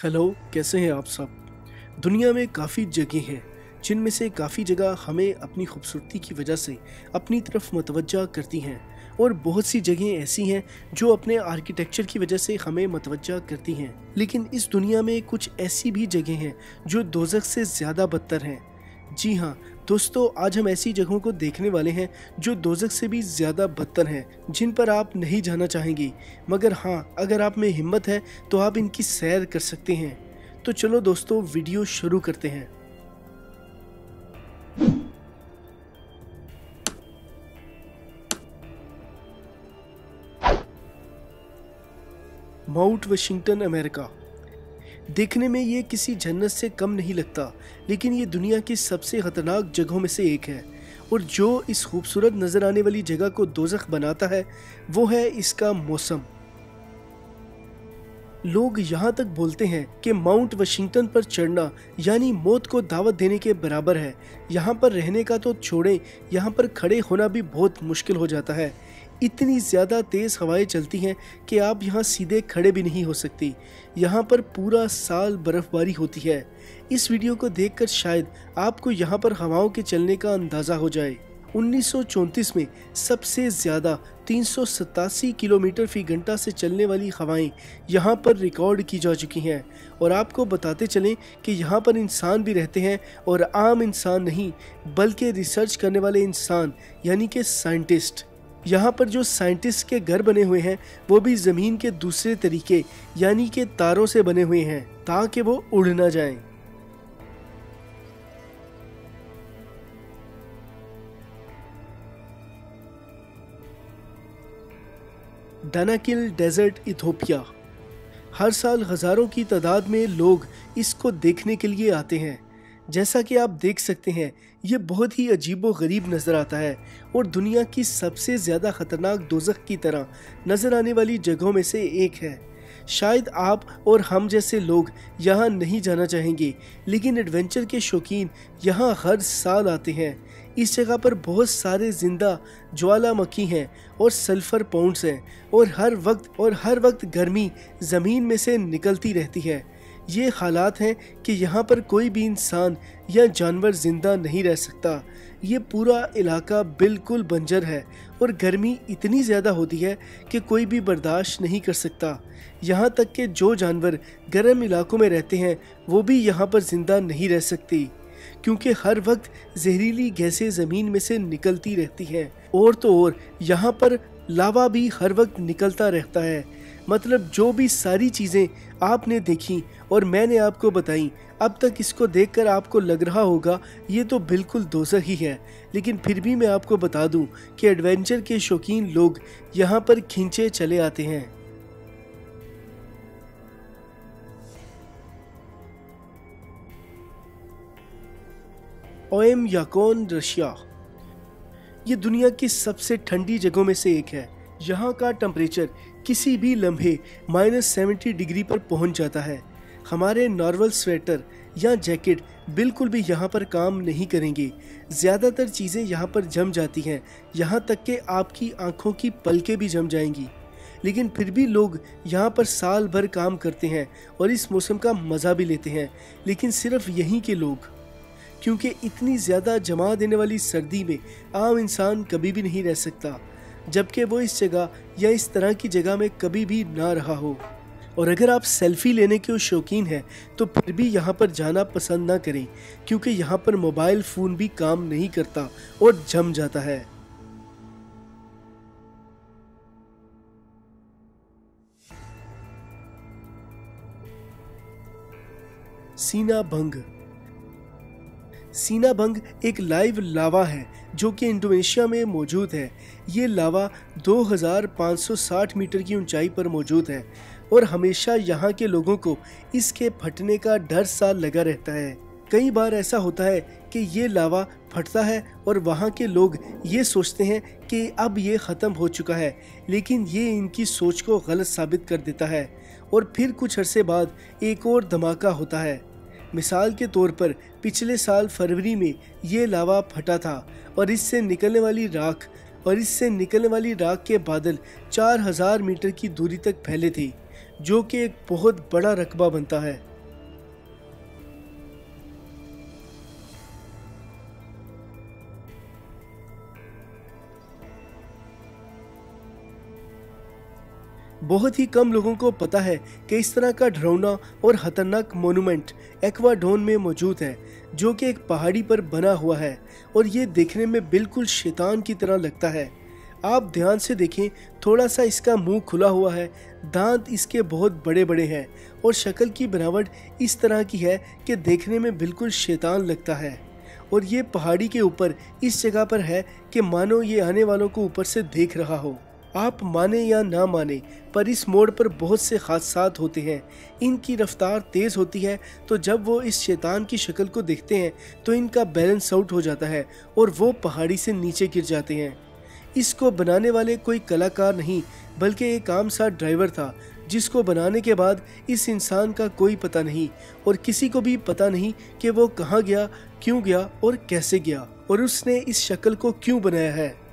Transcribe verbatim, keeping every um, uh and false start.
Hello, कैसे हैं आप सब। दुनिया में काफ़ी जगह हैं जिनमें से काफ़ी जगह हमें अपनी खूबसूरती की वजह से अपनी तरफ मतवज्जा करती हैं और बहुत सी जगहें ऐसी हैं जो अपने आर्किटेक्चर की वजह से हमें मतवज्जा करती हैं। लेकिन इस दुनिया में कुछ ऐसी भी जगह हैं जो दोज़ख से ज़्यादा बदतर हैं। जी हाँ दोस्तों, आज हम ऐसी जगहों को देखने वाले हैं जो दोज़ख से भी ज़्यादा बदतर हैं, जिन पर आप नहीं जाना चाहेंगे, मगर हाँ, अगर आप में हिम्मत है तो आप इनकी सैर कर सकते हैं। तो चलो दोस्तों, वीडियो शुरू करते हैं। Mount Washington, America. देखने में ये किसी जन्नत से कम नहीं लगता, लेकिन ये दुनिया की सबसे खतरनाक जगहों में से एक है। और जो इस खूबसूरत नज़र आने वाली जगह को दोज़ख बनाता है वो है इसका मौसम। लोग यहाँ तक बोलते हैं कि माउंट वाशिंगटन पर चढ़ना यानी मौत को दावत देने के बराबर है। यहाँ पर रहने का तो छोड़ें, यहाँ पर खड़े होना भी बहुत मुश्किल हो जाता है। इतनी ज़्यादा तेज़ हवाएं चलती हैं कि आप यहाँ सीधे खड़े भी नहीं हो सकती। यहाँ पर पूरा साल बर्फ़बारी होती है। इस वीडियो को देखकर शायद आपको यहाँ पर हवाओं के चलने का अंदाज़ा हो जाए। उन्नीस सौ चौंतीस में सबसे ज़्यादा तीन सौ सतासी किलोमीटर फी घंटा से चलने वाली हवाएं यहाँ पर रिकॉर्ड की जा चुकी हैं। और आपको बताते चलें कि यहाँ पर इंसान भी रहते हैं, और आम इंसान नहीं बल्कि रिसर्च करने वाले इंसान यानी कि साइंटिस्ट। यहाँ पर जो साइंटिस्ट के घर बने हुए हैं वो भी ज़मीन के दूसरे तरीके यानी कि तारों से बने हुए हैं ताकि वो उड़ ना जाएं। Danakil desert, Ethiopia. हर साल हज़ारों की तादाद में लोग इसको देखने के लिए आते हैं। जैसा कि आप देख सकते हैं, ये बहुत ही अजीबो गरीब नज़र आता है और दुनिया की सबसे ज़्यादा ख़तरनाक दोज़ख की तरह नज़र आने वाली जगहों में से एक है। शायद आप और हम जैसे लोग यहाँ नहीं जाना चाहेंगे, लेकिन एडवेंचर के शौकीन यहाँ हर साल आते हैं। इस जगह पर बहुत सारे जिंदा ज्वालामुखी हैं और सल्फर पाउंड्स हैं, और हर वक्त और हर वक्त गर्मी ज़मीन में से निकलती रहती है। ये हालात हैं कि यहाँ पर कोई भी इंसान या जानवर ज़िंदा नहीं रह सकता। ये पूरा इलाका बिल्कुल बंजर है और गर्मी इतनी ज़्यादा होती है कि कोई भी बर्दाश्त नहीं कर सकता। यहाँ तक कि जो जानवर गर्म इलाकों में रहते हैं वो भी यहाँ पर ज़िंदा नहीं रह सकती, क्योंकि हर वक्त जहरीली गैसें ज़मीन में से निकलती रहती हैं। और तो और यहाँ पर लावा भी हर वक्त निकलता रहता है। मतलब जो भी सारी चीज़ें आपने देखी और मैंने आपको बताई अब तक, इसको देखकर आपको लग रहा होगा ये तो बिल्कुल दोज़ख ही है। लेकिन फिर भी मैं आपको बता दूं कि एडवेंचर के शौकीन लोग यहाँ पर खींचे चले आते हैं। Oymyakon, Russia. ये दुनिया की सबसे ठंडी जगहों में से एक है। यहाँ का टेम्परेचर किसी भी लम्हे माइनस सेवेंटी डिग्री पर पहुँच जाता है। हमारे नॉर्मल स्वेटर या जैकेट बिल्कुल भी यहाँ पर काम नहीं करेंगे। ज़्यादातर चीज़ें यहाँ पर जम जाती हैं, यहाँ तक कि आपकी आँखों की पलकें भी जम जाएंगी। लेकिन फिर भी लोग यहाँ पर साल भर काम करते हैं और इस मौसम का मज़ा भी लेते हैं। लेकिन सिर्फ यहीं के लोग, क्योंकि इतनी ज़्यादा जमा देने वाली सर्दी में आम इंसान कभी भी नहीं रह सकता, जबकि वो इस जगह या इस तरह की जगह में कभी भी ना रहा हो। और अगर आप सेल्फी लेने के शौकीन हैं तो फिर भी यहाँ पर जाना पसंद ना करें, क्योंकि यहाँ पर मोबाइल फ़ोन भी काम नहीं करता और जम जाता है। सीना भंग। सीना भंग एक लाइव लावा है जो कि इंडोनेशिया में मौजूद है। ये लावा दो हज़ार पाँच सौ साठ मीटर की ऊंचाई पर मौजूद है और हमेशा यहाँ के लोगों को इसके फटने का डर सा लगा रहता है। कई बार ऐसा होता है कि ये लावा फटता है और वहाँ के लोग ये सोचते हैं कि अब ये ख़त्म हो चुका है, लेकिन ये इनकी सोच को गलत साबित कर देता है और फिर कुछ अरसे बाद एक और धमाका होता है। मिसाल के तौर पर पिछले साल फरवरी में ये लावा फटा था और इससे निकलने वाली राख और इससे निकलने वाली राख के बादल चार हज़ार मीटर की दूरी तक फैले थे, जो कि एक बहुत बड़ा रकबा बनता है। बहुत ही कम लोगों को पता है कि इस तरह का डरावना और खतरनाक मोनूमेंट एक्वाडोर में मौजूद है, जो कि एक पहाड़ी पर बना हुआ है और ये देखने में बिल्कुल शैतान की तरह लगता है। आप ध्यान से देखें, थोड़ा सा इसका मुंह खुला हुआ है, दांत इसके बहुत बड़े बड़े हैं और शक्ल की बनावट इस तरह की है कि देखने में बिल्कुल शैतान लगता है। और ये पहाड़ी के ऊपर इस जगह पर है कि मानो ये आने वालों को ऊपर से देख रहा हो। आप माने या ना माने, पर इस मोड़ पर बहुत से हादसात होते हैं। इनकी रफ्तार तेज़ होती है, तो जब वो इस शैतान की शक्ल को देखते हैं तो इनका बैलेंस आउट हो जाता है और वो पहाड़ी से नीचे गिर जाते हैं। इसको बनाने वाले कोई कलाकार नहीं, बल्कि एक आम सा ड्राइवर था, जिसको बनाने के बाद इस इंसान का कोई पता नहीं और किसी को भी पता नहीं कि वो कहाँ गया, क्यों गया और कैसे गया और उसने इस शक्ल को क्यों बनाया है।